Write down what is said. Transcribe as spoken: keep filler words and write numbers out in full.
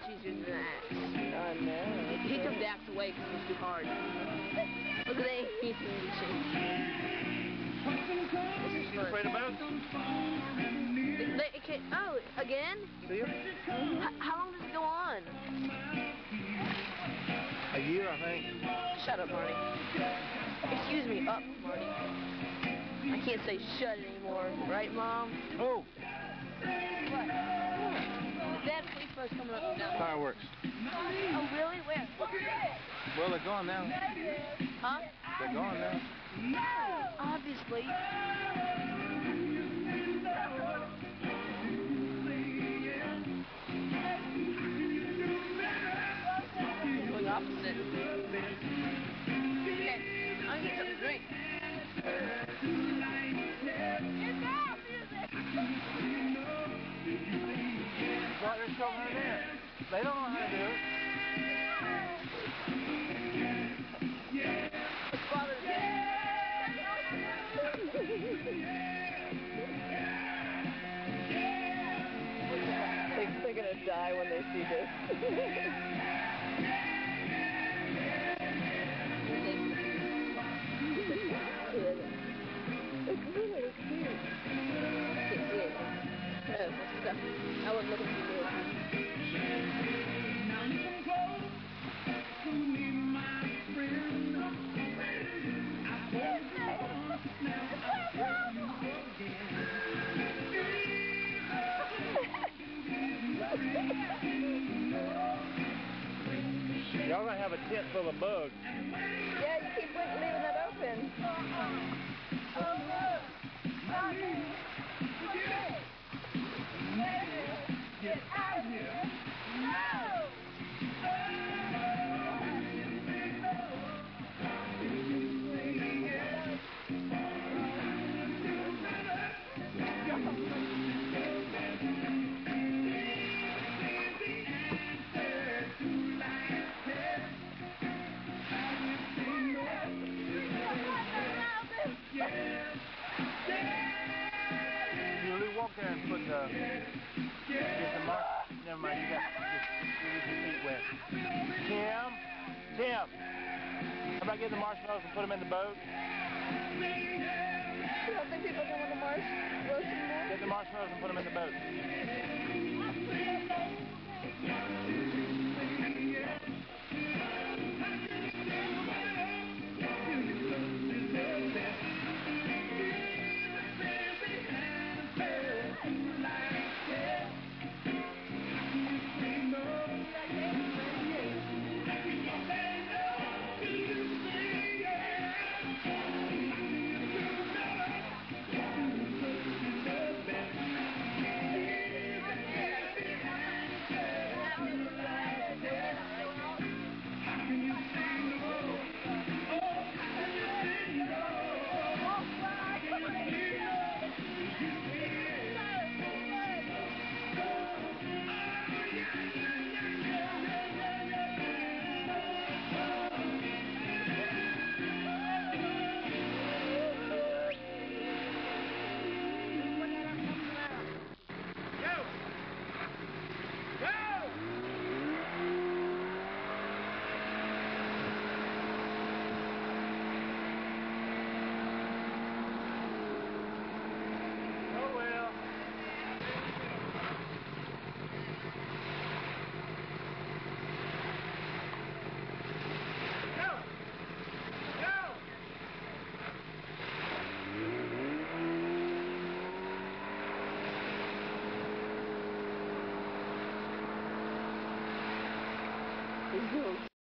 much easier than the axe. I know. He took the axe away because it was too hard. Look at that. He's reaching. You afraid of boats? They, it can, oh, again? See you? H how long does it go on? A year, I think. Shut up, Marty. Excuse me, up, Marty. I can't say shut anymore, right, Mom? Oh! What? Dad's police boat's coming up now. Fireworks. Oh, really? Where? Well, they're gone now. Huh? They're gone now. Obviously. Going opposite. Okay, I'm gonna get something to drink. But they're still running in. They don't know how to do it. It's Father's Day. They, they're gonna die when they see this. It's really it's cute. It's weird. Oh, stuff. I wasn't looking too good. Y'all gonna have a tent full of bugs. Yeah, you keep leaving that open. Get out of here! No! You really walk there and put the get the mark. Never mind, you got just you get your feet wet. Tim, Tim, how about getting the marshmallows and put them in the boat? You don't think people don't want the marshmallows anymore? Get the marshmallows and put them in the boat.